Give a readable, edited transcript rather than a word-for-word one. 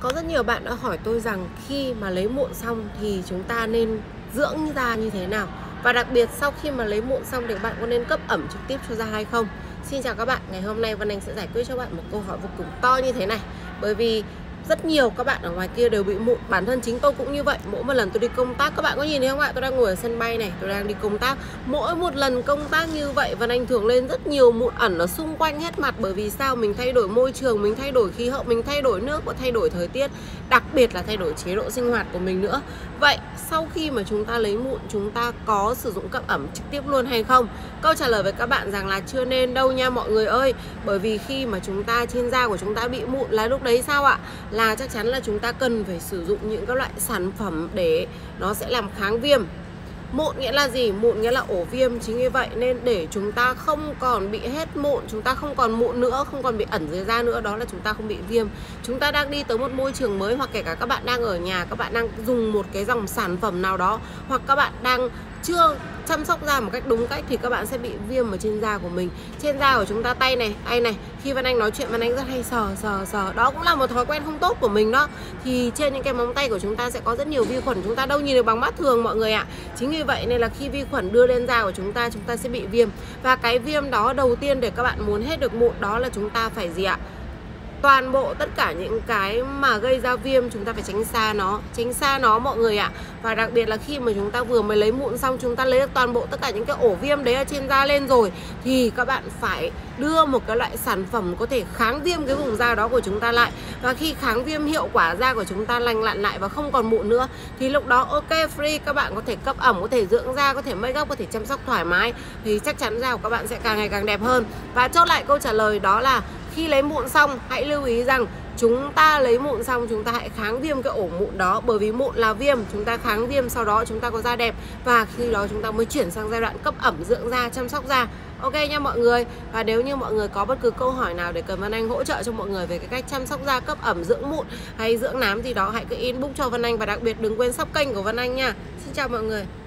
Có rất nhiều bạn đã hỏi tôi rằng khi mà lấy mụn xong thì chúng ta nên dưỡng da như thế nào? Và đặc biệt sau khi mà lấy mụn xong thì bạn có nên cấp ẩm trực tiếp cho da hay không? Xin chào các bạn, ngày hôm nay Vân Anh sẽ giải quyết cho bạn một câu hỏi vô cùng to như thế này. Bởi vì rất nhiều các bạn ở ngoài kia đều bị mụn, bản thân chính tôi cũng như vậy. Mỗi một lần tôi đi công tác, các bạn có nhìn thấy không ạ? Tôi đang ngồi ở sân bay này, tôi đang đi công tác. Mỗi một lần công tác như vậy Vân Anh thường lên rất nhiều mụn ẩn ở xung quanh hết mặt. Bởi vì sao? Mình thay đổi môi trường, mình thay đổi khí hậu, mình thay đổi nước và thay đổi thời tiết. Đặc biệt là thay đổi chế độ sinh hoạt của mình nữa. Vậy sau khi mà chúng ta lấy mụn, chúng ta có sử dụng cấp ẩm trực tiếp luôn hay không? Câu trả lời với các bạn rằng là chưa nên đâu nha mọi người ơi. Bởi vì khi mà chúng ta trên da của chúng ta bị mụn là lúc đấy sao ạ? Là chắc chắn là chúng ta cần phải sử dụng những các loại sản phẩm để nó sẽ làm kháng viêm. Mụn nghĩa là gì? Mụn nghĩa là ổ viêm. Chính vì vậy nên để chúng ta không còn bị hết mụn, chúng ta không còn mụn nữa, không còn bị ẩn dưới da nữa, đó là chúng ta không bị viêm. Chúng ta đang đi tới một môi trường mới, hoặc kể cả các bạn đang ở nhà, các bạn đang dùng một cái dòng sản phẩm nào đó, hoặc các bạn đang chưa chăm sóc da một cách đúng cách thì các bạn sẽ bị viêm ở trên da của mình. Trên da của chúng ta, tay này, khi Vân Anh nói chuyện Vân Anh rất hay sờ. Đó cũng là một thói quen không tốt của mình đó. Thì trên những cái móng tay của chúng ta sẽ có rất nhiều vi khuẩn, chúng ta đâu nhìn được bằng mắt thường mọi người ạ. Chính vì vậy nên là khi vi khuẩn đưa lên da của chúng ta sẽ bị viêm. Và cái viêm đó đầu tiên để các bạn muốn hết được mụn đó là chúng ta phải gì ạ? Toàn bộ tất cả những cái mà gây ra viêm chúng ta phải tránh xa nó mọi người ạ. Và đặc biệt là khi mà chúng ta vừa mới lấy mụn xong, chúng ta lấy được toàn bộ tất cả những cái ổ viêm đấy ở trên da lên rồi, thì các bạn phải đưa một cái loại sản phẩm có thể kháng viêm cái vùng da đó của chúng ta lại. Và khi kháng viêm hiệu quả, da của chúng ta lành lặn lại và không còn mụn nữa, thì lúc đó ok free, các bạn có thể cấp ẩm, có thể dưỡng da, có thể make up, có thể chăm sóc thoải mái, thì chắc chắn da của các bạn sẽ càng ngày càng đẹp hơn. Và chốt lại câu trả lời đó là khi lấy mụn xong, hãy lưu ý rằng chúng ta lấy mụn xong chúng ta hãy kháng viêm cái ổ mụn đó. Bởi vì mụn là viêm, chúng ta kháng viêm, sau đó chúng ta có da đẹp. Và khi đó chúng ta mới chuyển sang giai đoạn cấp ẩm, dưỡng da, chăm sóc da. Ok nha mọi người. Và nếu như mọi người có bất cứ câu hỏi nào để cần Vân Anh hỗ trợ cho mọi người về cái cách chăm sóc da, cấp ẩm, dưỡng mụn hay dưỡng nám thì đó hãy cứ inbox cho Vân Anh. Và đặc biệt đừng quên sub kênh của Vân Anh nha. Xin chào mọi người.